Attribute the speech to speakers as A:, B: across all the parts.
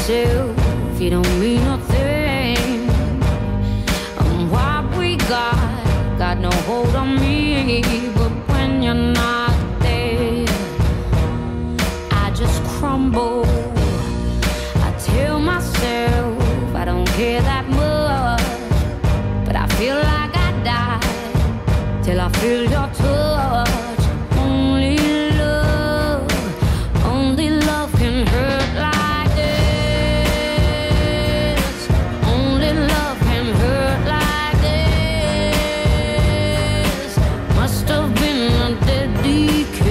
A: yourself, you don't mean nothing. What we got no hold on me. But when you're not there, I just crumble. I tell myself I don't care that much, but I feel like I die till I feel your touch. Only love can hurt like this. Only love can hurt like this. Must have been a deadly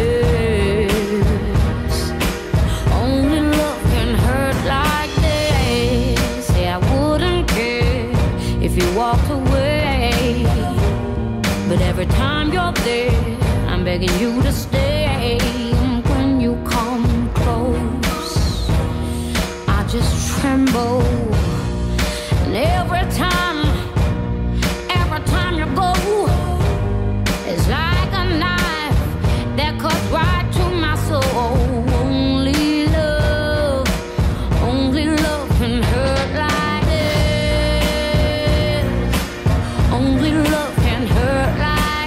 A: kiss. Only love can hurt like this. Say I wouldn't care if you walked away, but every time you're there, I'm begging you to stay. When you come close, I just tremble. And every time you go, it's like a knife that cuts right to my soul. Only love can hurt like this. Only love can hurt like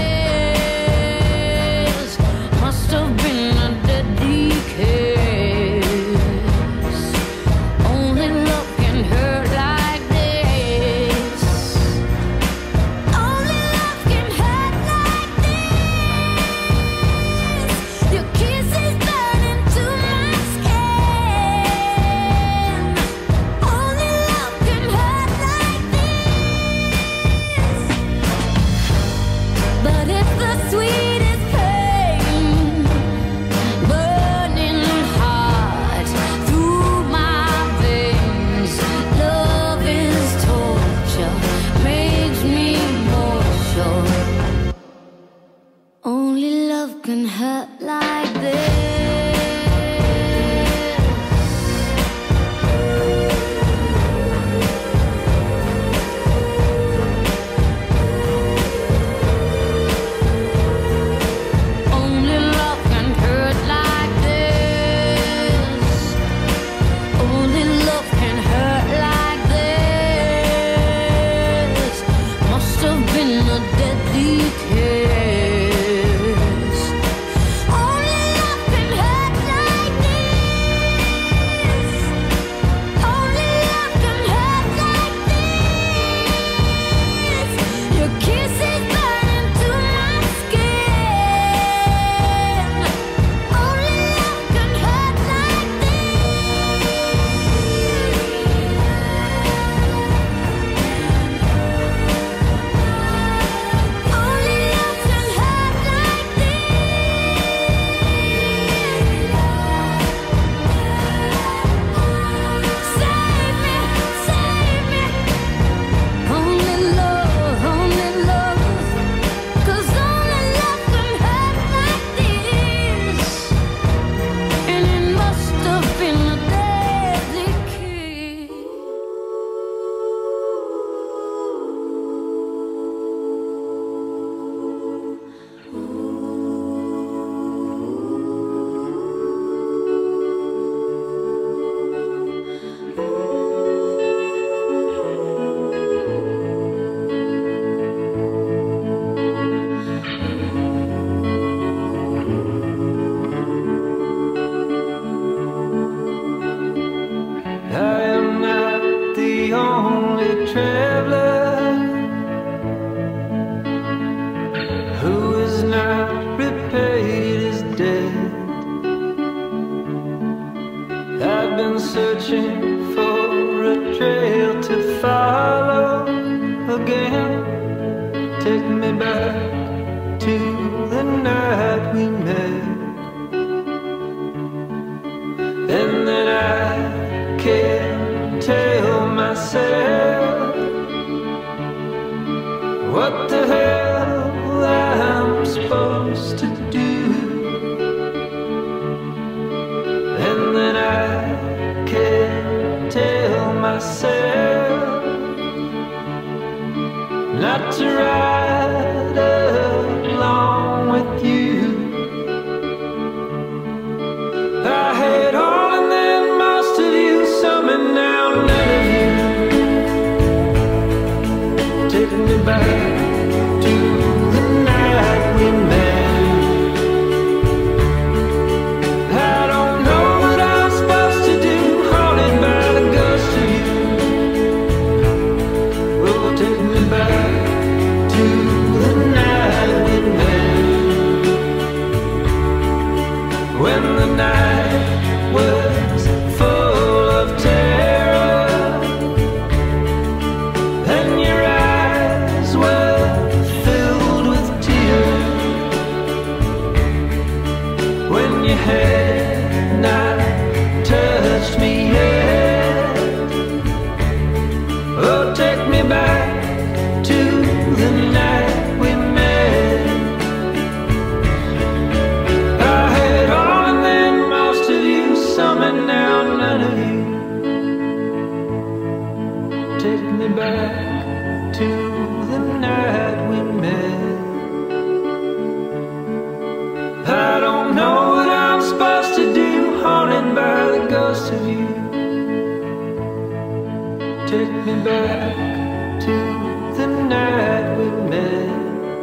A: this. Must have been a deadly kiss. Only love can hurt like this. Only love can hurt like this. Your kisses burn into my skin. Only love can hurt like this. But it's the sweetest pain, burning hot through my veins. Love is torture, makes me more sure. Only love can hurt like this. Only love can hurt like this. Only love can hurt like this. Must have been a deadly kiss. Only love can hurt like this. Only love can hurt like this. Your kisses burn into my skin. Only love can hurt like this. Only love can hurt like this. Save me, save me. Only love, 'cause only love can hurt like this. And it must have been a deadly kiss.
B: I am not the only traveler who is not repaid his debt. I've been searching for a trail to follow again. Take me back to the night we met, and then I can't tell myself what the hell I'm supposed to do. And then I can't tell myself not to ride along with you. I had all and then most of you, so me back to the night we met.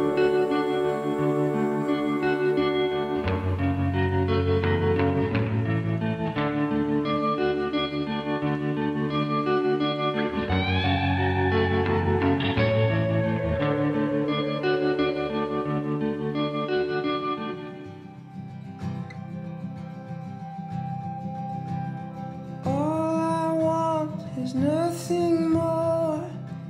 C: There's nothing more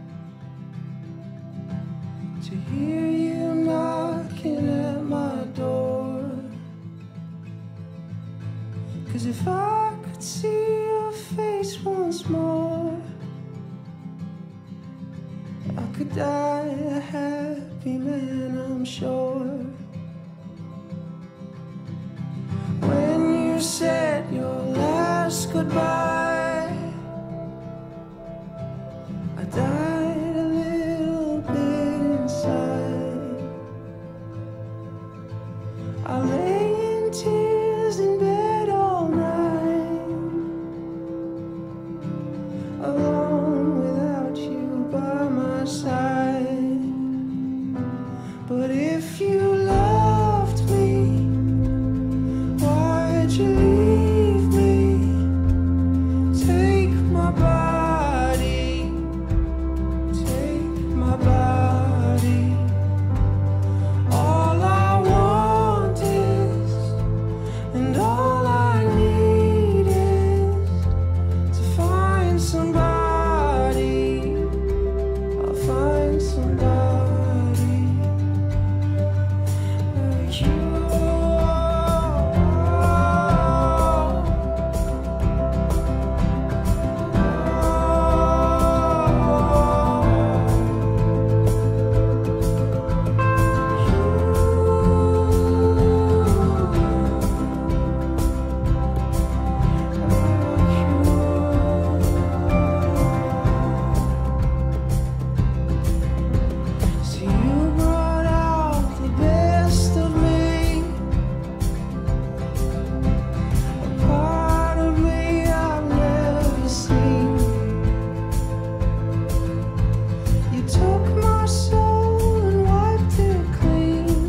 C: to hear you knocking at my door. 'Cause if I could see your face once more, I could die a happy man, I'm sure. When you said your last goodbye, I died a little bit inside. I lay in tears in bed all night, alone without you by my side. But if you loved me, why'd you leave me? Take my body, take my body. All I want is, and all I need is to find somebody. I'll find somebody like you. So you brought out the best of me, a part of me I've never seen. You took my soul and wiped it clean.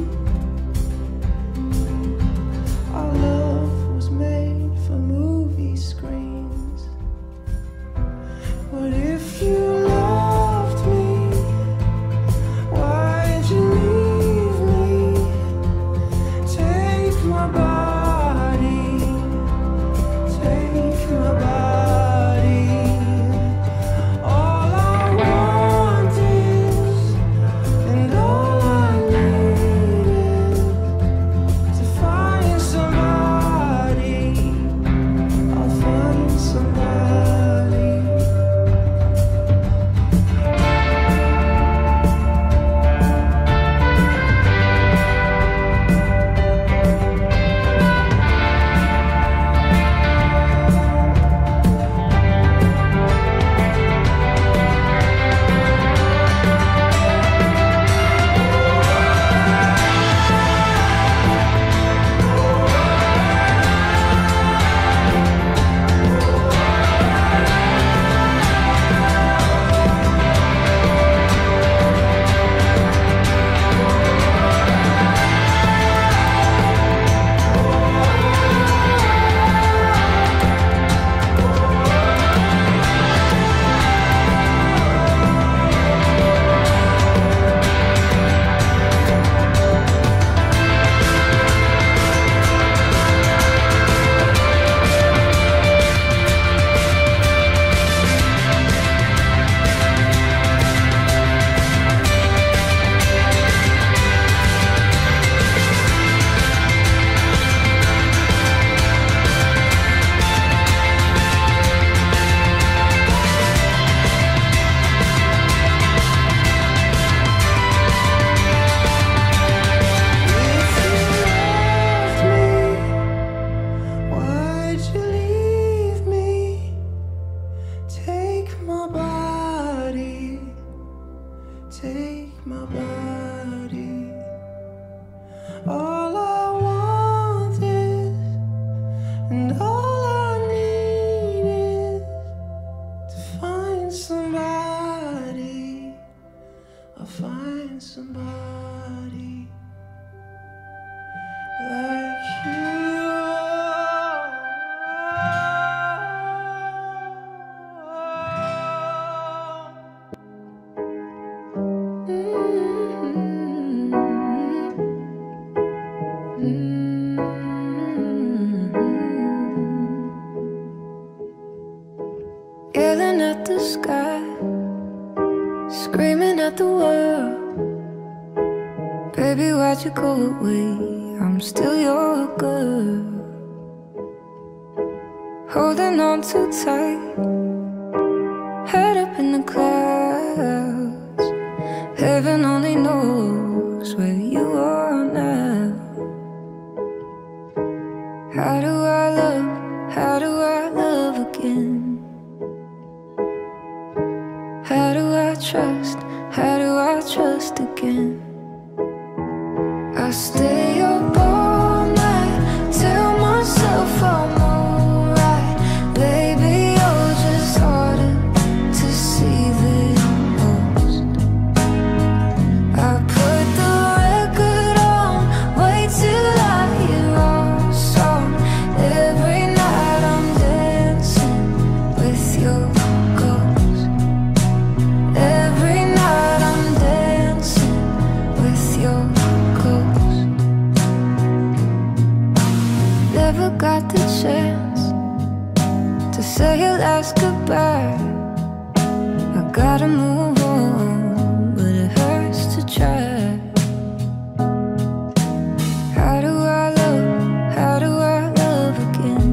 C: Our love was made for movie screens. But if you loved me, why'd you leave me? Take my body, take my body. All I want is, and all I need is to find somebody. I'll find somebody. Why'd you leave me? Take my body, take my body. All I want is, and all I need is to find somebody. yelling at the sky, screaming at the world. Baby, why'd you go away? I'm still your girl. Holding on too tight, head up in the clouds. Heaven only knows where you are now. How do I love again? How do I trust again? I stay up all night, tell myself I'm alright. Baby, you're just harder to see than most. I put the record on, wait till I hear our song. Every night I'm dancing with your ghost. Every night I'm dancing with your ghost. Never got the chance to say your last goodbye. I gotta move on, but it hurts to try. How do I love again?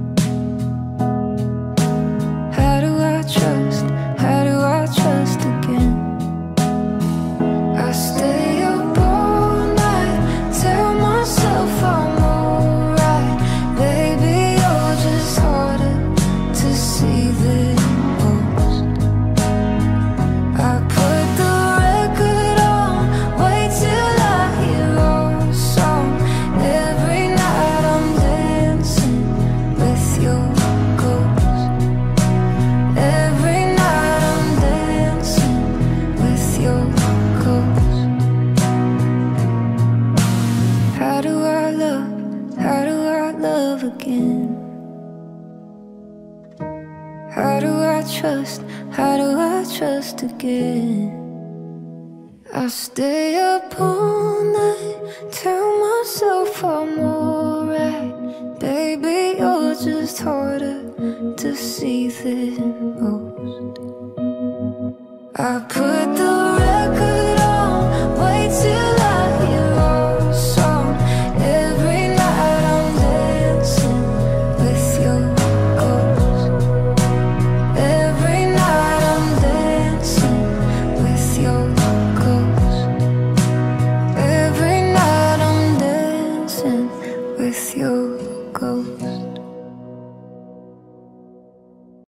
C: How do I trust again? I stay up all night, tell myself I'm alright. Baby, you're just harder to see than most. I put the record on, wait till I hear our song. Every night I'm dancing with your ghost. Every night I'm dancing with your ghost. How do I love again? How do I trust again? I stay up all night, tell myself I'm alright. Baby, you're just harder to see than most. I put the